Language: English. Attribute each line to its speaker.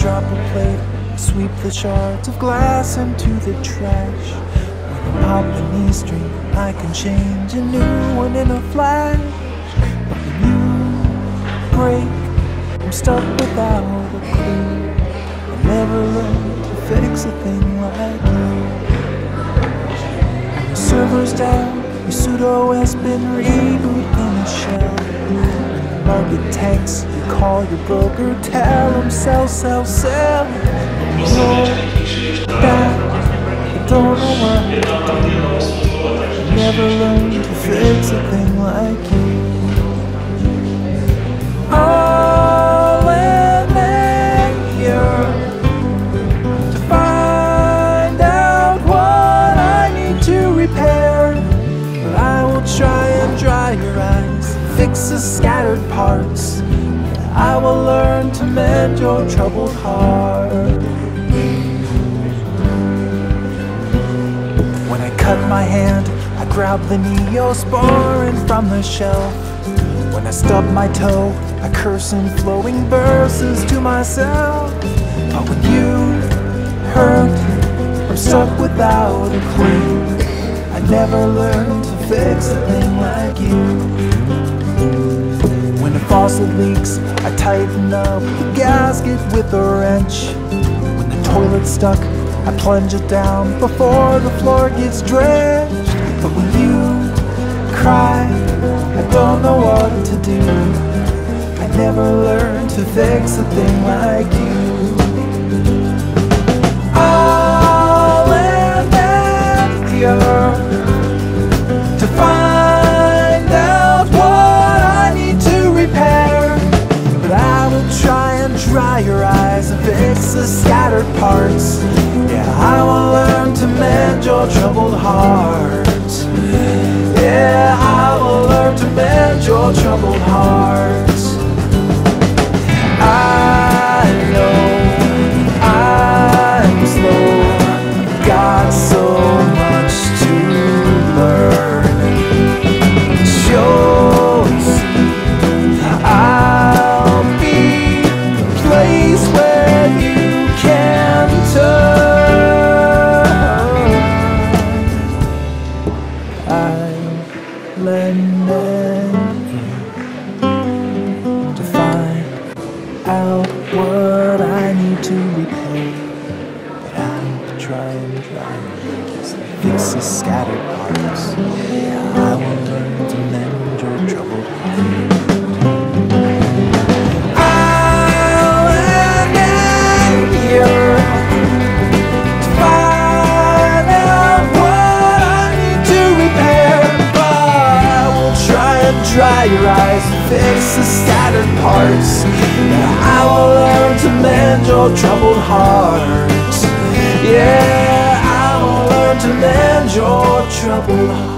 Speaker 1: drop a plate, sweep the shards of glass into the trash. When I pop an E-string, I can change a new one in a flash. But when you break, I'm stuck without a clue. I never learned to fix a thing like you. When the server's down, your pseudo has been rebooted in a shell. Market tanks, you call your broker, tell him sell, sell, sell. Roll back, I don't know what to do. I never learned to fix a thing like you. I'll admire to find out what I need to repair, but I will try and dry your eyes, fix the scattered parts. I will learn to mend your troubled heart. When I cut my hand, I grab the Neosporin from the shelf. When I stub my toe, I curse in flowing verses to myself. But when you hurt, I'm stuck without a clue. I never learned to fix a thing like you. When a faucet leaks, I tighten up the gasket with a wrench. When the toilet's stuck, I plunge it down before the floor gets drenched. But when you cry, I don't know what to do. I never learned to fix a thing like you. I'll endeavor to find out what I need to repair, but I will try and dry your eyes and fix the scattered parts. Yeah, I will learn to mend your troubled heart. Yeah, I will learn to mend your troubled heart. I know I'm slow, got so much to learn. Shows I'll be the place where you can turn. I'm lending to find out what I need to repair, but I'll try and fix the scattered parts. I will learn to mend your troubled heart. I'll endeavor to find out what I need to repair, but I will try and dry your eyes and fix the scattered parts. I will learn to mend your troubled heart. Yeah, I will learn to mend your troubled heart.